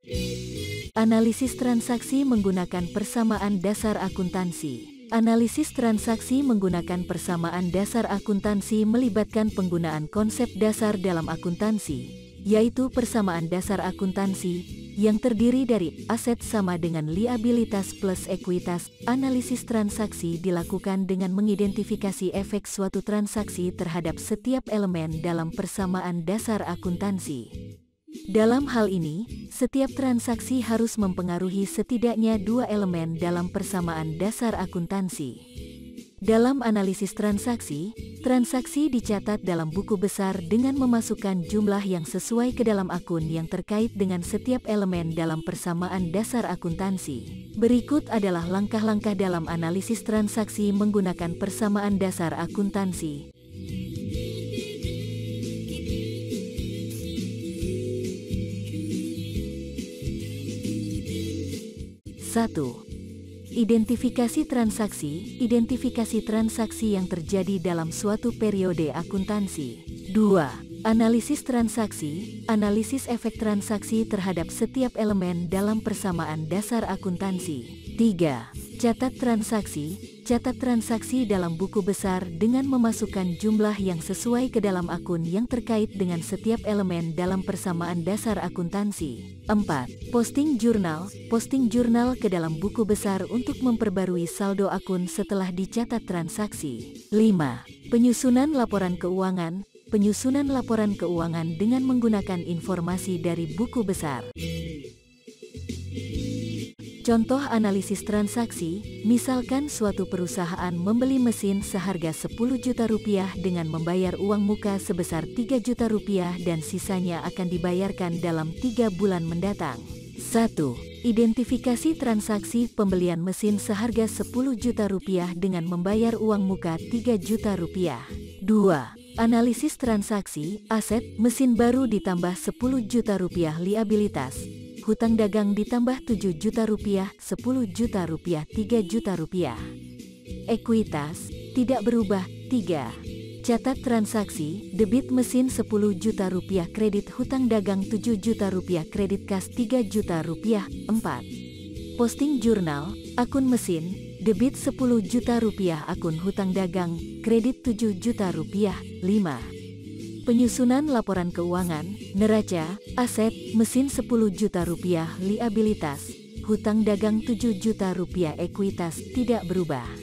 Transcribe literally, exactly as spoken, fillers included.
Analisis transaksi menggunakan persamaan dasar akuntansi. Analisis transaksi menggunakan persamaan dasar akuntansi melibatkan penggunaan konsep dasar dalam akuntansi, yaitu persamaan dasar akuntansi, yang terdiri dari aset sama dengan liabilitas plus ekuitas. Analisis transaksi dilakukan dengan mengidentifikasi efek suatu transaksi terhadap setiap elemen dalam persamaan dasar akuntansi. Dalam hal ini, setiap transaksi harus mempengaruhi setidaknya dua elemen dalam persamaan dasar akuntansi. Dalam analisis transaksi, transaksi dicatat dalam buku besar dengan memasukkan jumlah yang sesuai ke dalam akun yang terkait dengan setiap elemen dalam persamaan dasar akuntansi. Berikut adalah langkah-langkah dalam analisis transaksi menggunakan persamaan dasar akuntansi. satu. Identifikasi transaksi. Identifikasi transaksi yang terjadi dalam suatu periode akuntansi. dua. Analisis transaksi. Analisis efek transaksi terhadap setiap elemen dalam persamaan dasar akuntansi. tiga. Catat transaksi. Catat transaksi dalam buku besar dengan memasukkan jumlah yang sesuai ke dalam akun yang terkait dengan setiap elemen dalam persamaan dasar akuntansi. empat. Posting jurnal. Posting jurnal ke dalam buku besar untuk memperbarui saldo akun setelah dicatat transaksi. lima. Penyusunan laporan keuangan. Penyusunan laporan keuangan dengan menggunakan informasi dari buku besar. Contoh analisis transaksi, misalkan suatu perusahaan membeli mesin seharga sepuluh juta rupiah dengan membayar uang muka sebesar tiga juta rupiah dan sisanya akan dibayarkan dalam tiga bulan mendatang. satu. Identifikasi transaksi pembelian mesin seharga sepuluh juta rupiah dengan membayar uang muka tiga juta rupiah. dua. Analisis transaksi, aset, mesin baru ditambah sepuluh juta rupiah liabilitas. Hutang dagang ditambah tujuh juta rupiah, sepuluh juta rupiah, tiga juta rupiah. Ekuitas, tidak berubah, tiga. Catat transaksi, debit mesin sepuluh juta rupiah, kredit hutang dagang tujuh juta rupiah, kredit kas tiga juta rupiah, empat. Posting jurnal, akun mesin, debit sepuluh juta rupiah, akun hutang dagang, kredit tujuh juta rupiah, lima. Penyusunan laporan keuangan, neraca, aset, mesin sepuluh juta rupiah, liabilitas, hutang dagang tujuh juta rupiah, ekuitas, tidak berubah.